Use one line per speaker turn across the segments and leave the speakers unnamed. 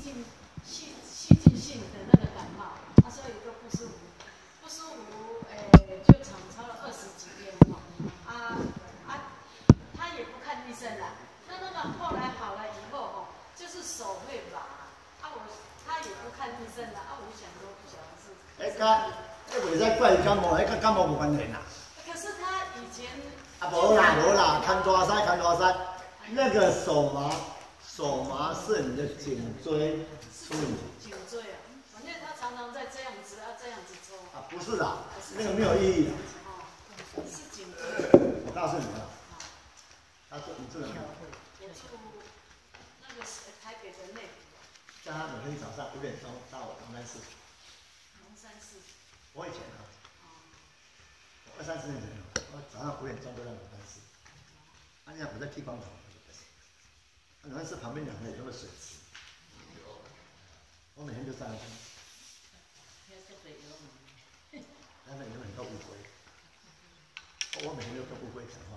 进性的那个感冒，所以都不舒服，就长超了20几天他也不看医生啦。那个后来好了以后就是手会麻，他也不看医生啦。我想说不晓得是。
袂使怪感冒，迄甲感冒无关联啦。
可是他以前
无啦，看大腮，那个手麻是你的颈椎出问题。
颈椎啊，反正他常常在这样子抽。
不是啦，那个没有意义的。
是颈椎。
我告诉你啊，他说你这个。
我住那个台北的内埔。
叫他每天早上5点钟到龙山寺。我以前我20-30年前，我早上5点钟都在龙山寺。你看我在剃光头，龙山寺旁边2个有个水池，我每天就上去。那边有很多乌龟，我每天都跟乌龟讲话。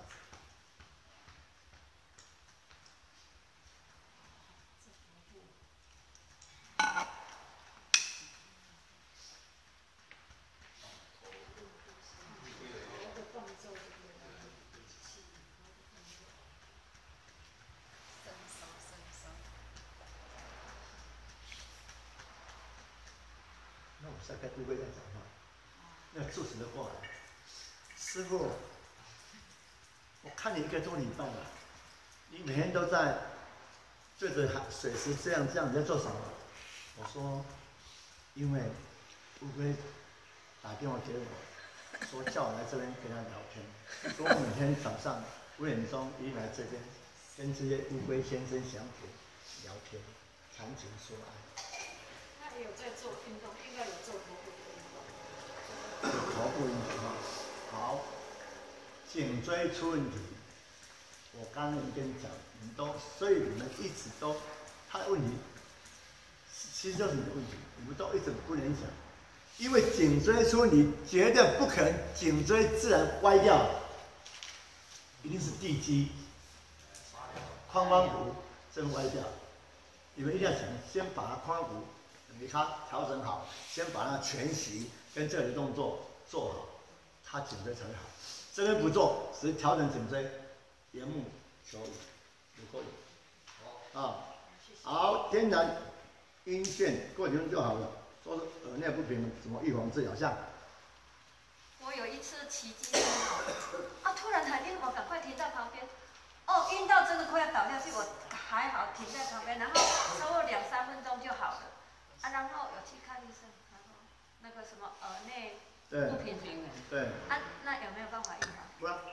那我在跟乌龟在讲话，那个住持就过来，师傅，我看你1个多礼拜了，你每天都在对着水池这样，你在做什么？我说，因为乌龟打电话给我，说叫我来这边跟他聊天，说我每天早上5点钟一来这边，跟这些乌龟先生相处聊天，谈情说爱。
他有在做运动，应该有做头部运动。
有头部运动好，颈椎出问题，我刚刚跟你讲，所以你们一直都，他的问题，其实就是你的问题，你们都一直不能想，因为颈椎出问题，绝对不可能颈椎自然歪掉，一定是地基、髋关骨真歪掉。你们一定要想，先把它髋骨给它调整好，先把它全息跟这里的动作做好，它颈椎才会好。这边不做，只是调整颈椎，缘木求鱼，有够有。好，天然晕眩过几分钟就好了。说是耳内不平怎么预防治疗？像
我有一次骑机车突然喊晕，我赶快停在旁边。晕到真的快要倒下去，我还好停在旁边，然后超过2-3分钟就好了。然后有去看医生，然后那个什么耳内不平衡。
对。
那有没有办法预防？
不然，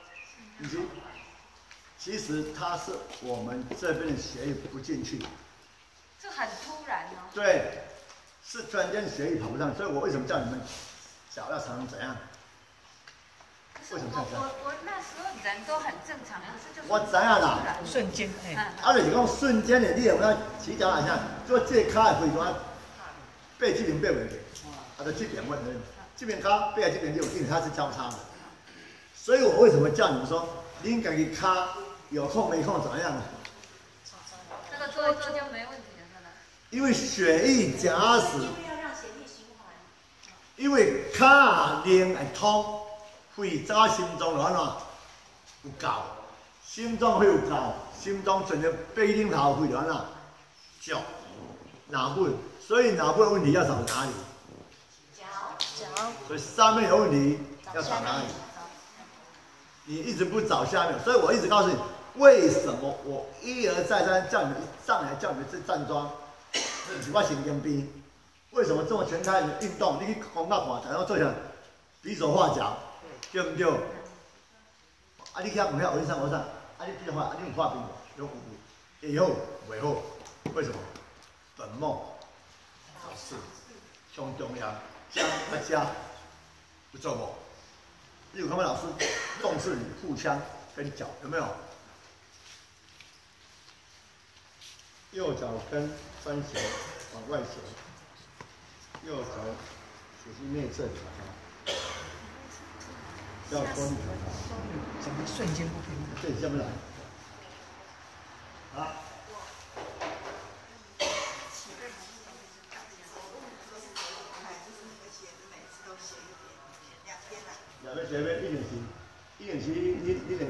其实它是我们这边的血液不进去。
这很突然哦。
对，是突然间血液跑不上，所以我为什么叫你们脚要常常怎样？为什么这样？
我那时候人都很正常，可是就是
我知影啦，
瞬间
就是讲瞬间的，你有没有起脚好像做这脚的飞端，背这边背袂去，就这边问题，这边脚背这边就因为它是交叉的，所以我为什么叫你们说，你自己脚有空没空怎么样？
这个做一做就没问题了，
因为血液假使，因为脚灵会通。肺早心脏就安怎有够，心脏肺有够，心脏存在背顶头肺就安怎足，脑部，所以脑部的问题要找哪里？脚。所以上面有问题要找哪里？你一直不找下面，所以我一直告诉你，为什么我一而再三叫你们一上来叫你们去站桩，我神经病。为什么这么全开的运动？你去广告看，然后做起来比手画脚。对不对？你去唔晓学上，你比如话，你有画饼，有会好袂好？为什么？本末倒置，上重要，加不做无？你有看到老师重视你腹腔跟脚有没有？右脚跟翻斜往外斜，右脚属于内侧脚。要脱力，
整个瞬间不平衡。
对，下面来。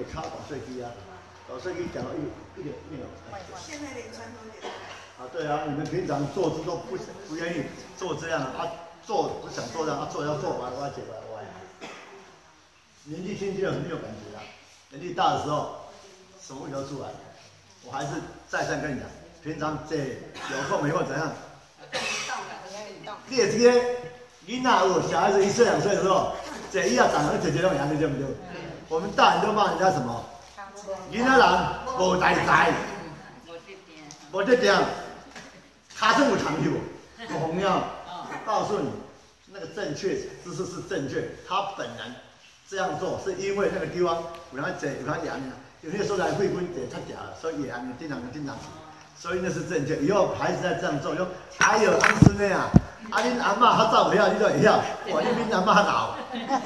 卡打碎机啊，打碎机讲到一点没有。
现在连传统点。
啊，对啊，你们平常坐姿都不愿意做这样啊，做不想做这样，啊做要做歪歪斜歪歪。年纪轻轻的没有感觉啊，年纪大的时候，什么问题都出来。我还是再三跟你讲，平常这有空没空怎样？你也这个囡仔有小孩子1岁2岁的时候，这一下长得姐姐那样，对不对？我们大人都骂人家什么？囡仔人无代志，无这点，卡正有长袖，有红药。告诉你，那个正确姿势是正确，他本人这样做是因为那个地方有他这有他痒呀，有些时候来会分得太嗲了，所以也还没经常，所以那是正确。以后孩子再这样做，就哎呦，安孙的啊，啊恁阿嬷较早袂晓，你都会晓，哇，你恁阿嬷较老。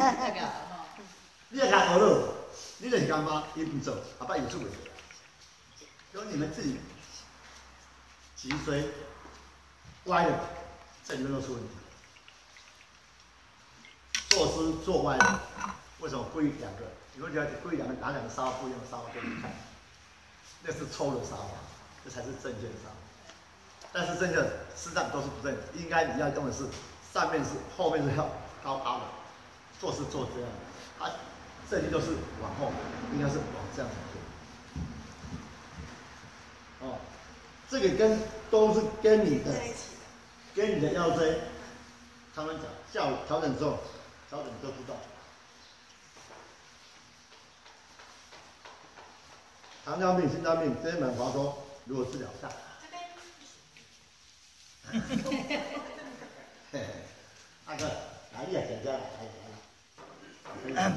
你也看学了，你就是干妈，伊唔做，阿爸有做袂做。就你们自己脊椎歪了，这里面都出问题。坐姿坐歪了，为什么故意两个？你会觉得故意拿两个沙发不一样的沙发给你看，那是抽的沙发，这才是正确的沙发。但是正确的实际上都是不正确，应该你要用的是上面是后面是要高凹的，做是做这样的，啊，这里都是往后，应该是往这样才对。哦，这个都是跟你的腰椎，他们讲下午调整之后，调整你都知道。糖尿病、心脏病这些软滑脱如何治疗？下。阿哥，来你也讲讲来。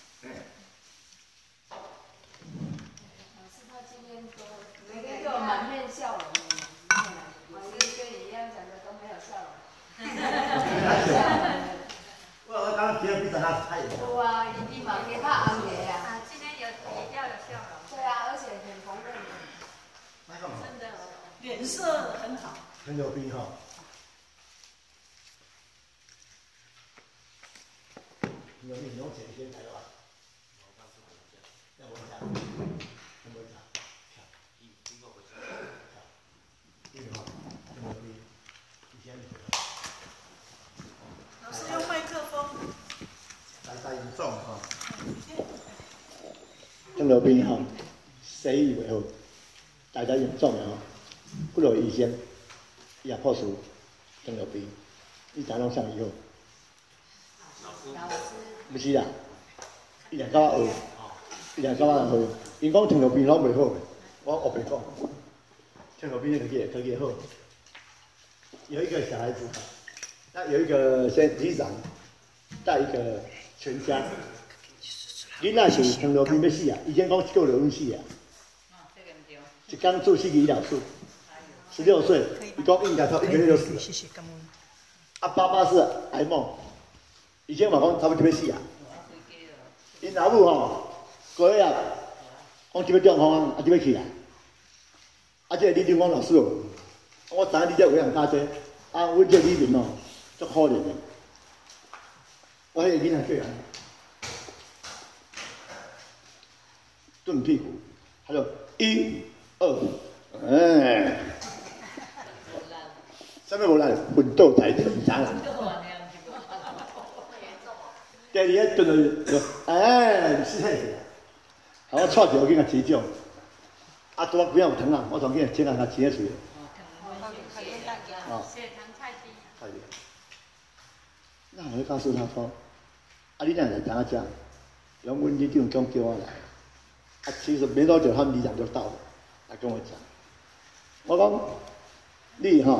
老师他今天都每天都有满面笑容，跟你一样讲的都没有笑容。
我刚刚提了比咱那太严重。
有啊，你嘛给他安慰啊。今天要有笑容。对啊，而且很红润。
那干嘛？
真的。
脸色很好。
很有病哈。有病，有钱先来吧。要我讲，要我讲，一个回去，一个好，很有病，以前。
老师用麦克风。
大严重哈。糖尿病哈，西医袂好，大家严重的吼，不如医生也破除糖尿病，你知拢啥以后？
老师。
不是啦，伊来甲我学，伊来甲我学，因讲糖尿病拢袂好的，我学白讲，糖尿病那个可以好。有一个小孩子，那有一个里长带一个全家。囡仔是糖尿病要死啊！以前讲一个就稳死啊。一天住4个医疗室，16岁，伊讲应该到1个月就死了。
谢谢，感恩。
啊，爸爸是癌梦，以前嘛讲差不多要死啊。因阿母吼，过日讲就要中风啊，就要起来。啊，这个李长讲老师哦，我知影你这有养家姐，啊，阮这李明哦，足可怜的。我迄个囡仔叫人。顿屁股，他就1、2，哎，什么无来？奋斗才成啥人？第二个顿就哎，死死去，啊，我带着我囡仔急救，啊，拄啊几有疼啊，我从囡仔请人家请出去。哦，
血糖太低。
太低。那我就告诉他说，啊，你哪来怎啊讲？用阮里长叫我来。啊，其实没多久，他们里长就到了，来跟我讲。我讲，你哈，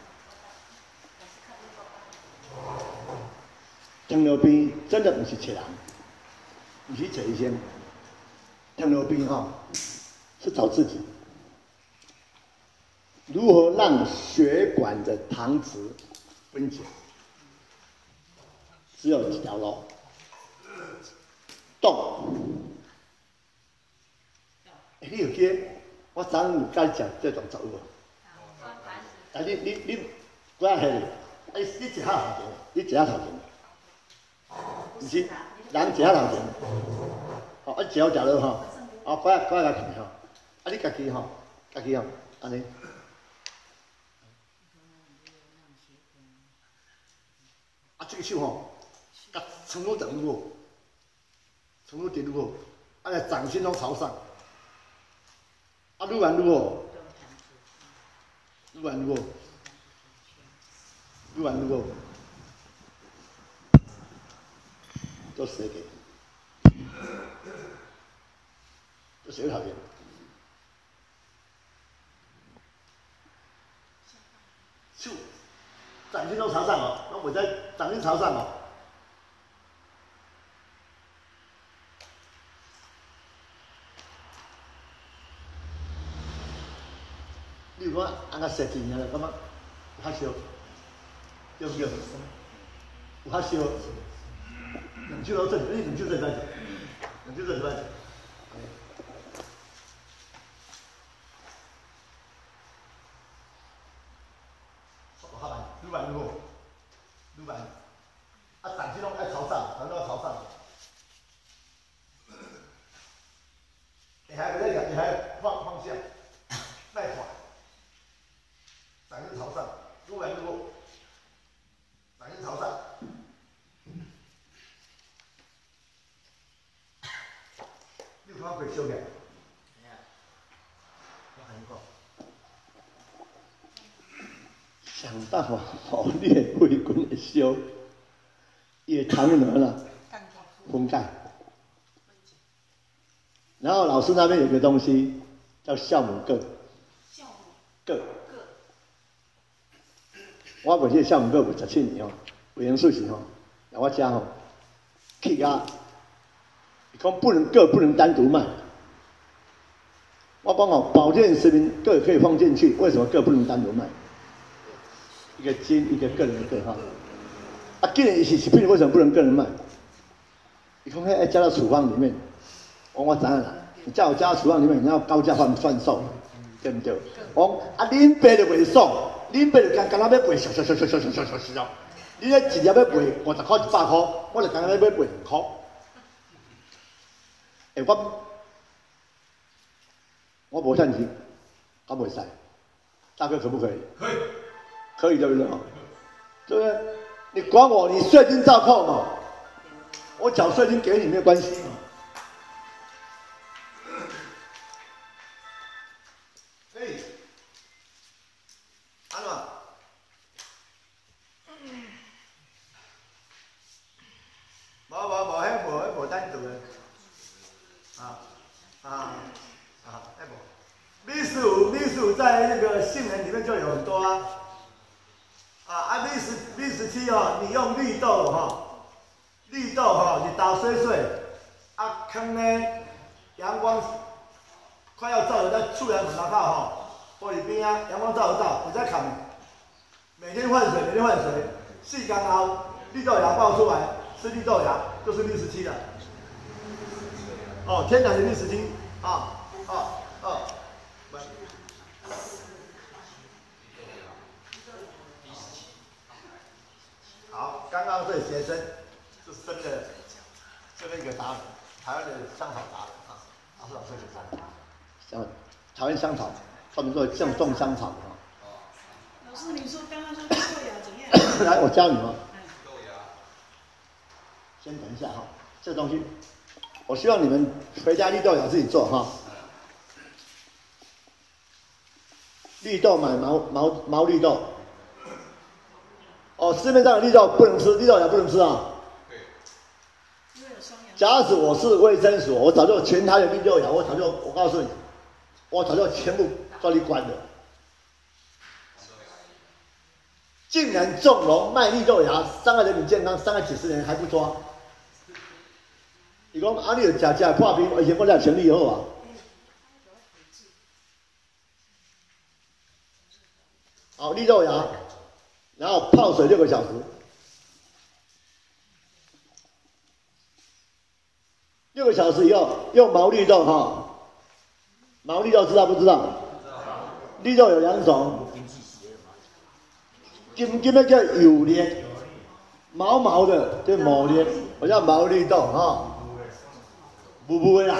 糖尿病真的不是找人，不是找医生。糖尿病哈，是找自己。如何让血管的糖质分解？只有几条路：动。你有记？我昨有甲你食这种食有无？啊，你几啊岁？你一下头前，你一下头前，毋是人一下头前。 吼，啊食好食落吼，啊快甲去吼，啊你家己吼，安尼。啊这个手吼，甲撑到长路，撑到直路，啊个掌心拢朝上，啊愈来愈好，愈来愈好，愈来愈好，都谁给？都谁讨厌？手掌心都朝上哦，那我在掌心朝上哦。你如果按个设计尔了，感觉有较烧，对不对？有较烧，两手都做，你两手做在，两手做在。好慢，愈慢愈好，愈慢。啊，掌心拢爱朝上，掌心要朝上。下个再讲，下方向，耐缓。掌心朝上，愈来愈好。掌心朝上。你有看到会烧起来？我跟你讲。想办法让你的胃管会烧，伊的肠卵啦分解。然后老师那边有个东西叫酵母铬，铬。我袂记酵母铬有17年哦，维生素是吼，然后我家吼，去啊，伊讲铬不能单独卖。我讲哦，保健食品铬可以放进去，为什么铬不能单独卖？一个斤一个个人的哈，啊，个人一起品为什么不能个人卖？你看看要加到处方里面，我知影啦，你叫我加到处方里面，你要高价贩售，对不对？我啊，恁爸就袂爽，恁爸就刚要卖，小，你咧一粒要卖50块100块，我就刚要卖2块。我无趁钱，我袂使，大哥可不可以？可以。可以对不对？对不对？你管我，你税金照扣嘛，我缴税金给你没有关系嘛。可以，安怎？迄无单独的，秘书在那个杏仁里面就有很多啊。秘17哦，你用绿豆哈，你打水，啊，坑呢阳光快要照得在厝阳门口哈，玻璃边啊，阳光照得到，你再砍，每天换水，4天后绿豆芽爆出来，吃绿豆芽就是秘17了。哦，天然的秘17啊。好，刚刚这学生是真的，这个一个达人，台湾的香草达人啊，老师学生，台湾香草，专门做种香草啊。
老师，你说刚刚说绿豆芽怎样？
来，我教你们。先等一下哈，这东西，我希望你们回家绿豆芽自己做哈。绿豆买毛绿豆。哦，市面上的绿豆不能吃，绿豆芽不能吃啊。假使我是卫生所，我早就全台的绿豆芽，我告诉你，我早就全部抓去关了。竟然纵容卖绿豆芽，伤害人民健康，伤害几十年还不抓。伊讲啊，你有食破冰，以前我俩全力以后啊。好，绿豆芽。然后泡水6个小时，6个小时以后用毛绿豆哈，毛绿豆知道不知道？绿豆有2种，金的叫有裂，毛的叫毛裂，我叫毛绿豆哈。 不会啦。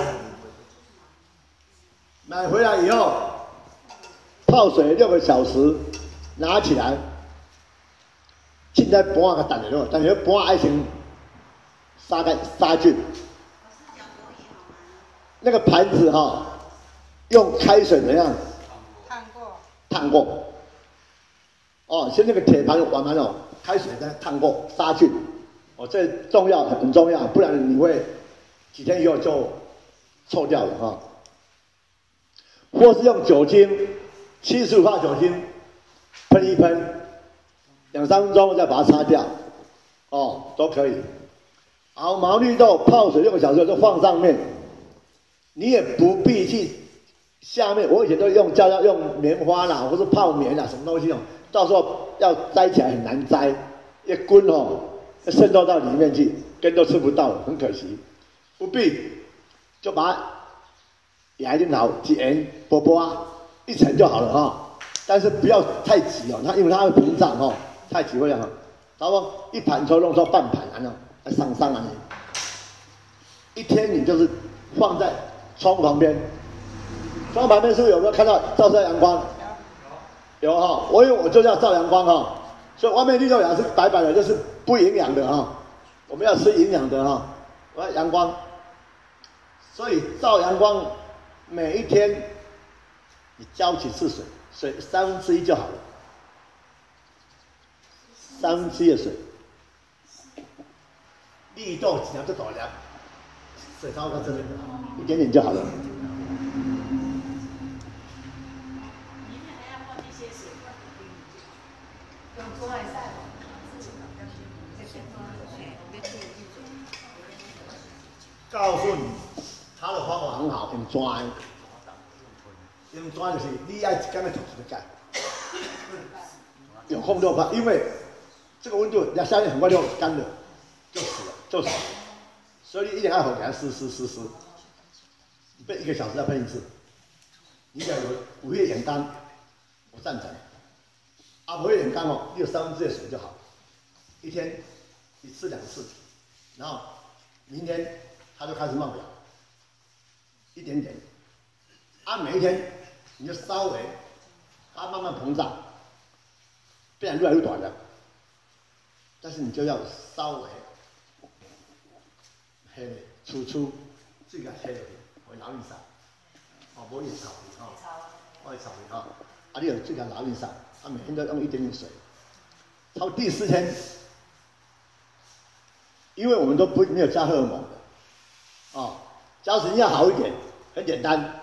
买回来以后，泡水6个小时，拿起来，浸在盘啊，等下落，但是盘爱先杀菌。那个盘子哈，用开水怎样？烫过。哦，先那个铁盘碗盘哦，开水再烫过，杀菌。哦，这重要，很重要，不然你会几天以后就臭掉了哈。或是用酒精，75%酒精喷一喷，2、3分钟再把它擦掉，哦，都可以。好，毛绿豆泡水6个小时就放上面，你也不必去下面。我以前都用棉花啦，或是泡棉啦，什么东西哦，到时候要摘起来很难摘，一滚哦，渗透到里面去，根都吃不到了，很可惜。不必，就把它压一点好，盐、波波啊，1层就好了哈。但是不要太急哦，因为它会膨胀哦，太急会哈。然后一盘抽弄出半盘啊，上啊你。1天你就是放在窗户旁边，窗户旁边是不是有没有看到照射阳光？有哈，因为我就要照阳光哈，所以外面绿豆芽是白白的，就是不营养的哈。我们要吃营养的哈，我要阳光，所以照阳光。每一天你浇几次水？水1/3就好了，1/3的水。绿豆只要这多量，水超过这里，一点点就好了。
里面还要放一些水，
用做爱晒。
告诉你，他的方法很好，用砖。用砖就是你爱一天要做一个盖，有空就拍，因为这个温度，你下面很快就干了，就死了，所以你一定要好给它湿，你喷1个小时要喷1次。你假如5月眼干，我赞成。5月眼干哦，你有1/3的水就好，一天1次2次，然后明天它就开始冒芽，一点点。每一天你就稍微，它慢慢膨胀，变得越来越短了。但是你就要稍微黑的粗，最个黑的会留意上，无叶草哦，我会草莓哦，你有最个留意上，每天都用一点点水，到第4天，因为我们都没有加荷尔蒙的，哦，加水要好一点，很简单。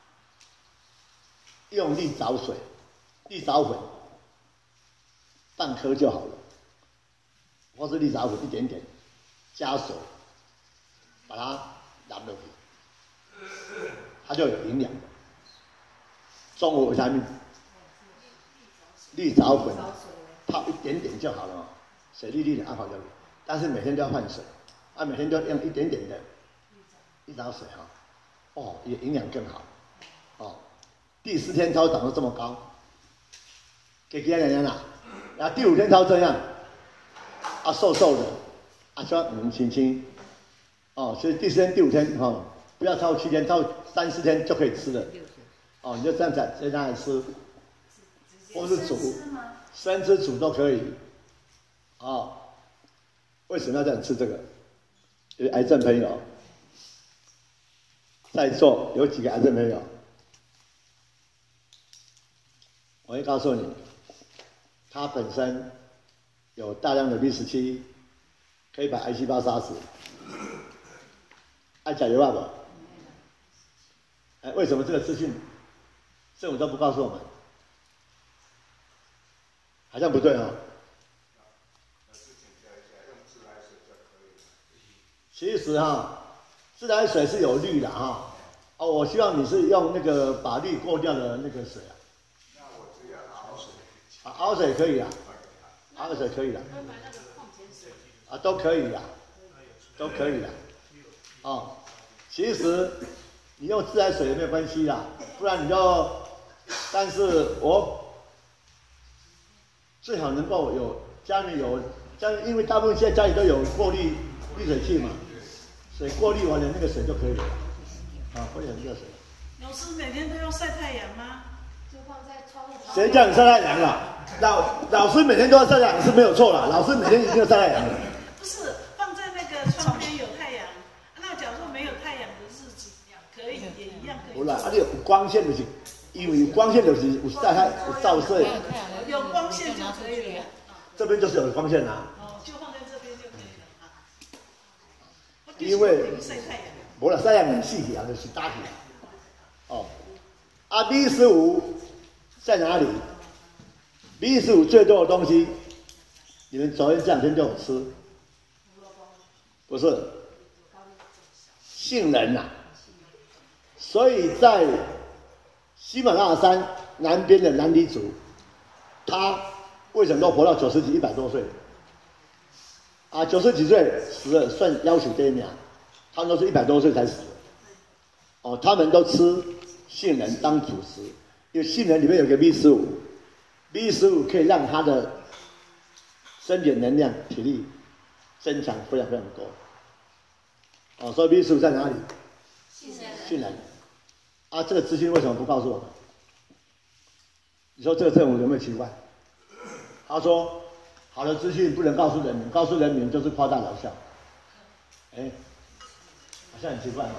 用绿藻水、绿藻粉半颗就好了，或是绿藻粉一点点，加水把它染落去，它就有营养。综合维他命，绿藻粉泡一点点就好了，水绿绿的泡就好，但是每天都要换水，每天都要用一点点的绿藻水哈，哦，也营养更好，哦。第4天它会长得这么高，给人啦，然后第5天它会这样，瘦瘦的，说轻轻，哦，所以第4天、第5天哈，不要超过7天，超过3、4天就可以吃了，哦，你就这样子这样来吃，或是煮，生吃煮都可以，哦，为什么要这样吃这个？有癌症朋友，在座有几个癌症朋友？我会告诉你，它本身有大量的 B17，可以把癌细胞杀死。爱甲油爸爸，为什么这个资讯政府都不告诉我们？好像不对哦。其实自来水是有氯的哈。哦，我希望你是用那个把氯过掉的那个水啊。熬水可以啦，熬水可以啦，都可以啦，都可以啦。哦，其实你用自来水也没有关系啦，不然你就，但是我最好能够家里，因为大部分现在家里都有过滤滤水器嘛， 水过滤完了那个水就可以了。啊，过滤完热水。
老师每天都要晒太阳吗？
就放在窗户旁。
谁叫你晒太阳了？老师每天都要晒太阳是没有错啦，老师每天一定要晒太阳的。
不是，放在那个窗边有太阳。那假如说没有太阳的日子，可以也一样可以。
不啦，你有光线就是，因为有光线就是有晒太有照射。
有光线就可以了。
这边就是有光线啦。
哦，就放在这边就可以了啊。
因为
晒太阳。
不啦，晒太阳细起来就是打起来。哦，啊 B15在哪里？B15最多的东西，你们昨天这两天就有吃，不是杏仁呐。所以在喜马拉雅山南边的南黎族，他为什么都活到90几、100多岁？啊，90几岁死了算夭寿第一名，他们都是100多岁才死。哦，他们都吃杏仁当主食，因为杏仁里面有个 B15 可以让他的身体能量、体力增强非常非常多。哦，所以 B15在哪里？杏仁。啊，这个资讯为什么不告诉我们？你说这个政府有没有奇怪？他说，好的资讯不能告诉人民，告诉人民就是夸大疗效。哎，好像很奇怪嘛。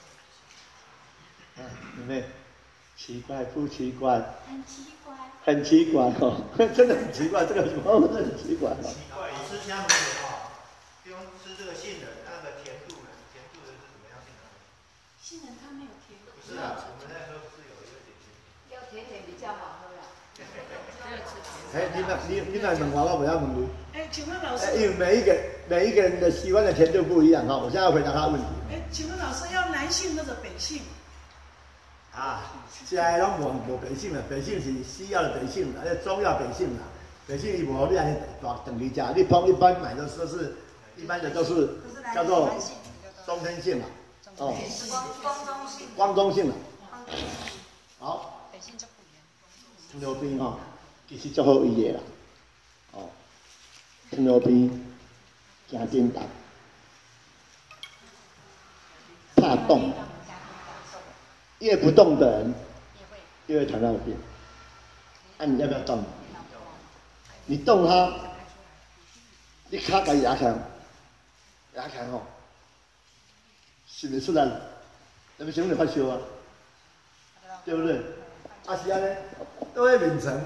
妹妹，奇怪不奇怪？
很奇怪。
很奇怪哦，真的很奇怪，这个情况真的很奇怪哦。
奇怪，你吃香米的话，不用吃这个杏仁，那个甜度呢？甜度的是怎么样杏仁？
杏仁它没有甜。
不是啊，我们那时候不是有一个点心？
要甜点比较好喝啦。
哎，你来问我，我不要问你。
哎，请问老师，
因为每一个人的喜欢的甜度不一样哈，我现在要回答他的问题。
哎，请问老师要南杏或者北杏？
啊，现在拢无北杏啦，北杏是西药的北杏啦，中药北杏啦。北杏伊无你安尼大等于吃，你一般买的都是一般的都是叫做中天杏啦，哦，光中杏啦。好，糖尿病吼，其实足好医的啦，哦，糖尿病行叮当，怕冻。越不动的人，越会糖尿病。啊，你要不要动？你动它，你卡把牙强吼，是不出来？那么先你发烧啊，对不对？啊是安尼，都会眠床。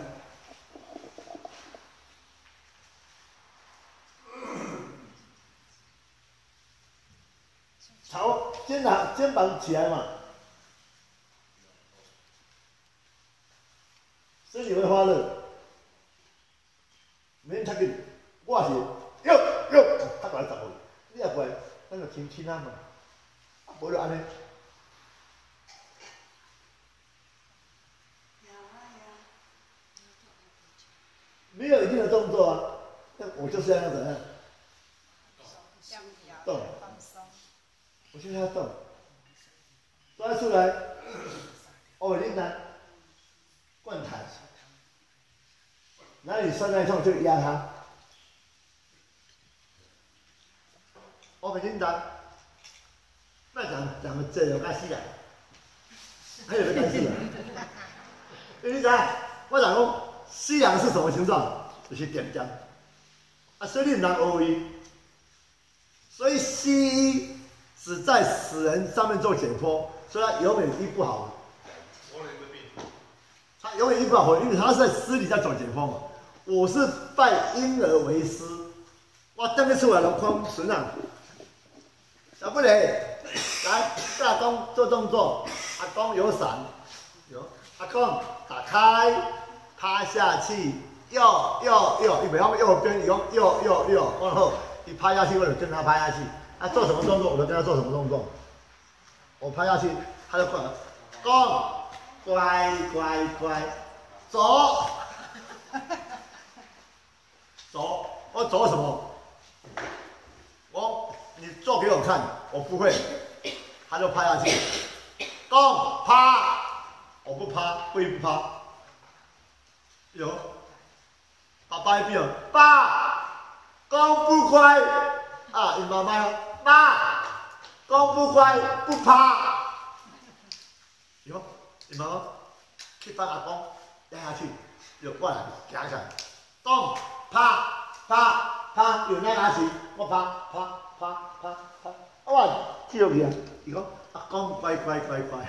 朝肩膀起来嘛。身体会发热，免太紧。我是哟，他过来十岁，你也过来，咱就亲啊嘛，无就安尼。没有一定的动作啊，但我就是要怎样？动，我现在要动，抓出来，哦，你拿。灌痰，哪里酸太痛就压它。我每天讲，那讲个这种啊死人，还有个干事人。你讲，我讲讲死人是什么形状？就是点点。啊，所以你唔能学伊。所以西医只在死人上面做解剖，所以它永远医不好。他永远医不好，因为他是在尸体在做解剖嘛。我是拜婴儿为师，我等下出来了，看孙啊，小不雷，来，大公做动作，阿公有伞，有，阿公打开，趴下去，右，你不要右边，右，然后你趴下去，我就跟他趴下去。他做什么动作，我就跟他做什么动作。我趴下去，他就过来，公。乖，走，我走什么？你做给我看，我不会，他就趴下去，公趴，我不趴，不趴，有，爸爸一边，爸，公不乖啊，你妈妈爸， 公不乖不趴。有吗？你妈妈去帮阿公压下去，就过来夹起来，公趴趴趴，有那拿起，我趴趴趴趴趴，哇，跳去啊！伊讲阿公乖乖乖乖。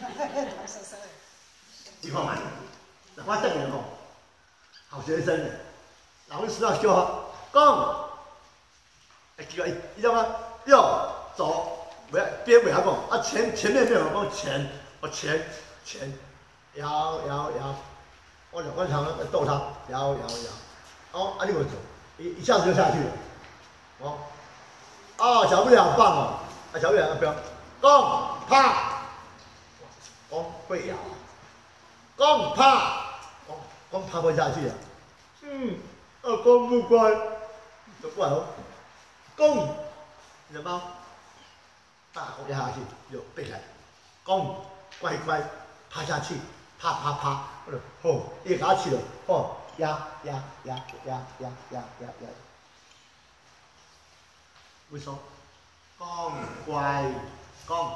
你看嘛，我证明吼，好学生，老师要教他，讲，奇怪，伊讲啊，要走，不要边不要讲，啊前面没有讲前，我前，摇，我就经常逗他摇，哦，啊你会走，一下子就下去了，脚步好棒哦，脚步不要，讲啪，会摇。公趴，公趴不下去啊！公不乖，就过来哦。公，你的猫，大公压下去就背起来。公乖乖趴下去，趴，哦，一给它起了，哦，压。为什么？公乖，公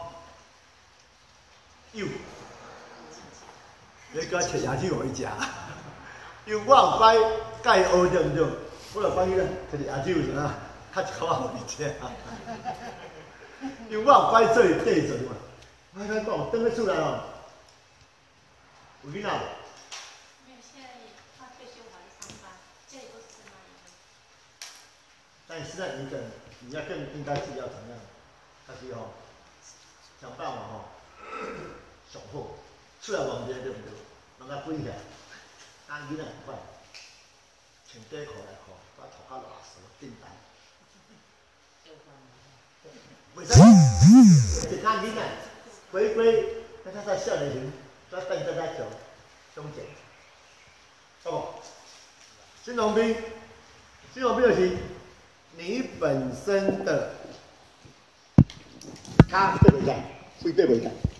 右。你甲切牙齿互伊食，因为我有摆甲伊学着毋着，我就讲伊咧，摕只牙齿有啥，较一口仔互伊食。因为我有摆做伊缀做嘛，我讲转去厝内哦，有囡仔。
没有，现在他退休还在上班，家里都是妈妈。
但现在你要更应该是要怎样？但是吼，想办法吼，上好。出来望者对毋对？人家跪起来，咱囡仔快，穿短裤来裤，把头壳拉丝，简单。袂使，一咱囡仔，乖乖，咱在少年时，在等在做中间，好不？新农兵就是你本身的，他对不对？会对不对？